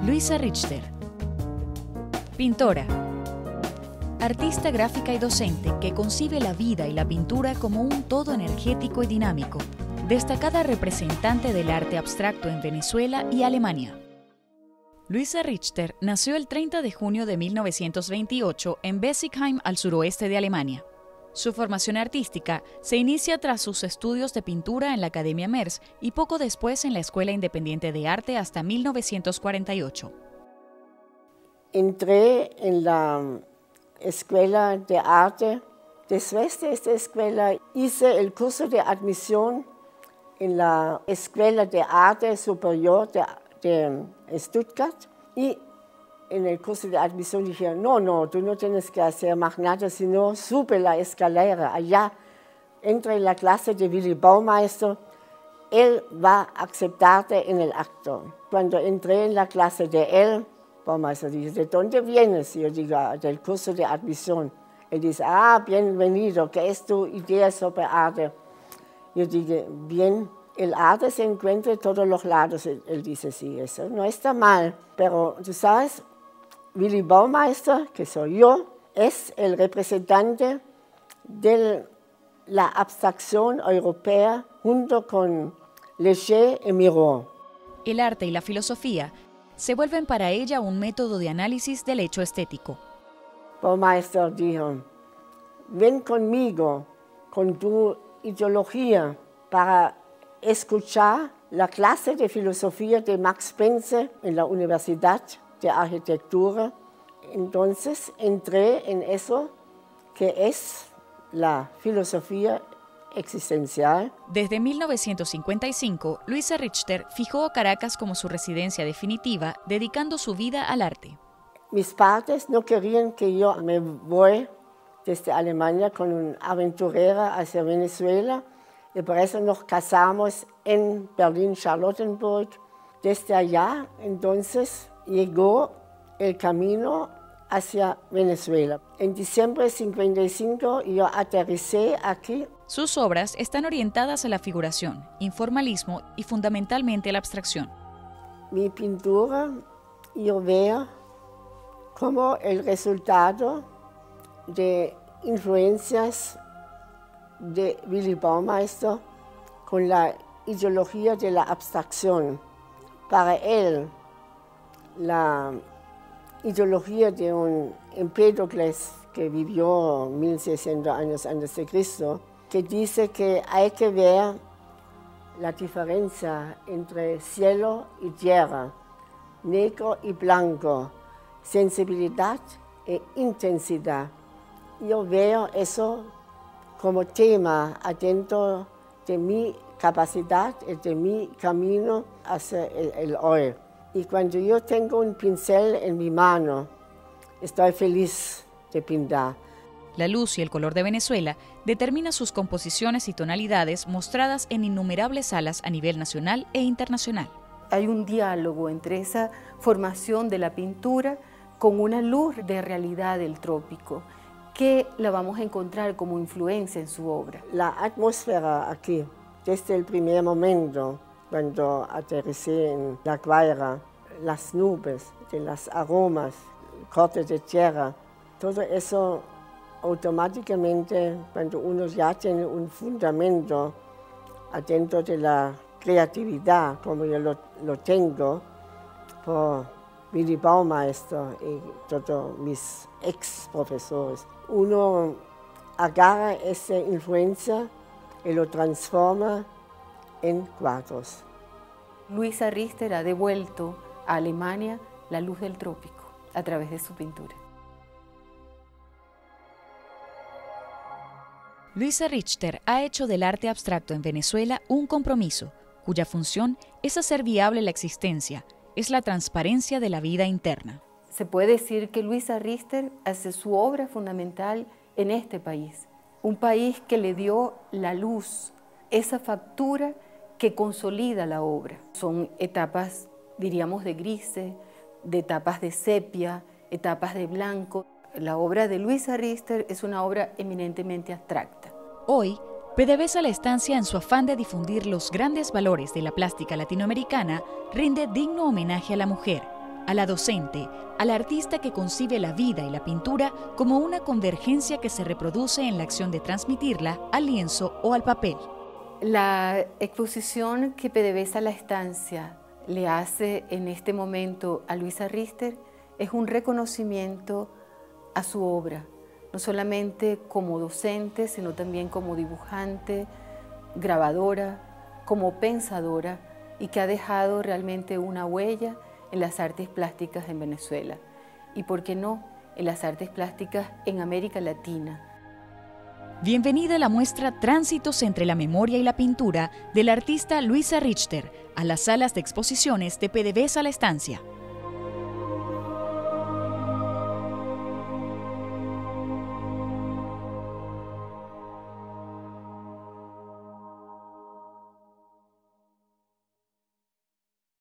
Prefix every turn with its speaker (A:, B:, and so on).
A: Luisa Richter. Pintora. Artista gráfica y docente que concibe la vida y la pintura como un todo energético y dinámico. Destacada representante del arte abstracto en Venezuela y Alemania. Luisa Richter nació el 30 de junio de 1928 en Bessigheim, al suroeste de Alemania. Su formación artística se inicia tras sus estudios de pintura en la Academia Merz y poco después en la Escuela Independiente de Arte hasta 1948.
B: Entré en la Escuela de Arte. Después de esta escuela hice el curso de admisión en la Escuela de Arte Superior de Stuttgart y en el curso de admisión dije, no, tú no tienes que hacer más nada, sino sube la escalera allá, entra en la clase de Willy Baumeister, él va a aceptarte en el acto. Cuando entré en la clase de él, Baumeister dice, ¿de dónde vienes? Yo digo, del curso de admisión. Él dice, bienvenido, ¿qué es tu idea sobre arte? Yo dije, bien, el arte se encuentra en todos los lados. Él dice, sí, eso no está mal, pero tú sabes, Willy Baumeister, que soy yo, es el representante de la abstracción europea junto con Léger y Miró.
A: El arte y la filosofía se vuelven para ella un método de análisis del hecho estético.
B: Baumeister dijo, ven conmigo con tu ideología para escuchar la clase de filosofía de Max Spencer en la Universidad de Arquitectura. Entonces entré en eso que es la filosofía existencial.
A: Desde 1955, Luisa Richter fijó a Caracas como su residencia definitiva, dedicando su vida al arte.
B: Mis padres no querían que yo me voy desde Alemania con una aventurera hacia Venezuela y por eso nos casamos en Berlín-Charlottenburg. Desde allá, entonces, llegó el camino hacia Venezuela. En diciembre de 1955 yo aterricé aquí.
A: Sus obras están orientadas a la figuración, informalismo y fundamentalmente a la abstracción.
B: Mi pintura, yo veo como el resultado de influencias de Willy Baumeister con la ideología de la abstracción. Para él, la ideología de un Empédocles que vivió 1600 años antes de Cristo, que dice que hay que ver la diferencia entre cielo y tierra, negro y blanco, sensibilidad e intensidad. Yo veo eso como tema adentro de mi capacidad y de mi camino hacia el hoy. Y cuando yo tengo un pincel en mi mano, estoy feliz de pintar.
A: La luz y el color de Venezuela determina sus composiciones y tonalidades mostradas en innumerables salas a nivel nacional e internacional.
C: Hay un diálogo entre esa formación de la pintura con una luz de realidad del trópico, que la vamos a encontrar como influencia en su obra.
B: La atmósfera aquí, desde el primer momento, cuando aterricé en La Guaira, las nubes, de los aromas, cortes de tierra, todo eso automáticamente, cuando uno ya tiene un fundamento adentro de la creatividad, como yo lo tengo, por Willy Baumeister y todos mis ex profesores, uno agarra esa influencia y lo transforma en cuadros.
C: Luisa Richter ha devuelto a Alemania la luz del trópico a través de su pintura.
A: Luisa Richter ha hecho del arte abstracto en Venezuela un compromiso, cuya función es hacer viable la existencia, es la transparencia de la vida interna.
C: Se puede decir que Luisa Richter hace su obra fundamental en este país, un país que le dio la luz, esa factura que consolida la obra. Son etapas, diríamos, de grises, de etapas de sepia, etapas de blanco. La obra de Luisa Richter es una obra eminentemente abstracta.
A: Hoy, PDVSA La Estancia, en su afán de difundir los grandes valores de la plástica latinoamericana, rinde digno homenaje a la mujer, a la docente, al artista que concibe la vida y la pintura como una convergencia que se reproduce en la acción de transmitirla al lienzo o al papel.
C: La exposición que PDVSA La Estancia le hace en este momento a Luisa Richter es un reconocimiento a su obra, no solamente como docente, sino también como dibujante, grabadora, como pensadora, y que ha dejado realmente una huella en las artes plásticas en Venezuela y, por qué no, en las artes plásticas en América Latina.
A: Bienvenida a la muestra Tránsitos entre la memoria y la pintura del artista Luisa Richter a las salas de exposiciones de PDVSA La Estancia.